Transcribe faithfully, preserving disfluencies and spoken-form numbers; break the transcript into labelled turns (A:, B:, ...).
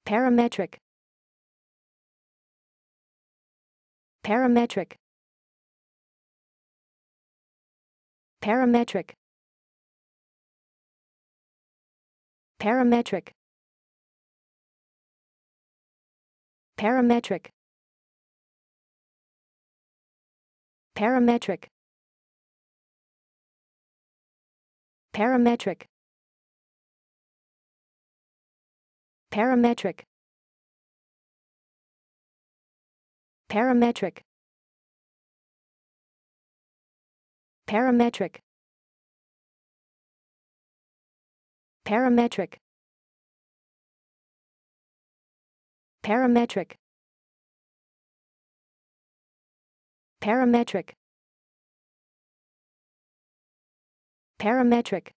A: parametric, parametric, parametric, parametric, parametric, parametric, parametric, parametric, parametric, parametric, parametric, parametric, parametric, parametric,